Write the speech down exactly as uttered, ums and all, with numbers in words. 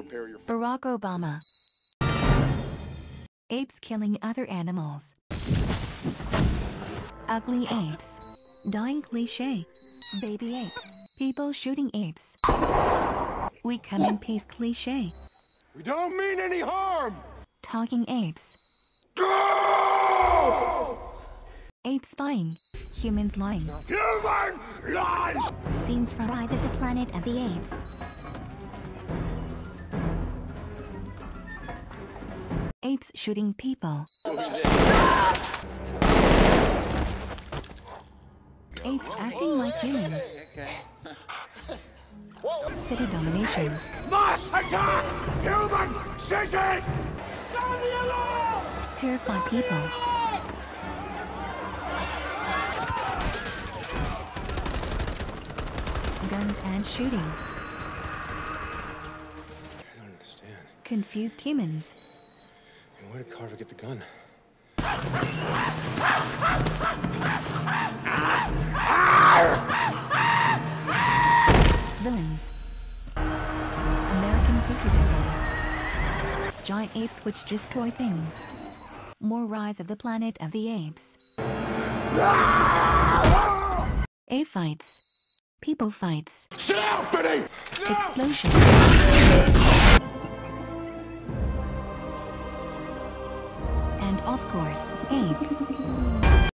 prepare your... Barack Obama. Apes killing other animals. Ugly apes. Dying cliché. Baby apes. People shooting apes. We come in peace cliché. We don't mean any harm! Talking apes. Go! Apes spying. Humans lying. Human lies! Scenes from Rise of the Planet of the Apes. Apes shooting people. Apes acting like humans. City domination. Mass attack! Human city! Terrify people. Guns and shooting. I don't understand. Confused humans. Where did Carver get the gun? Villains. American patriotism. Giant apes which destroy things. More Rise of the Planet of the Apes. Ape fights. People fights. Sit down, Finny! Explosion. And of course, apes.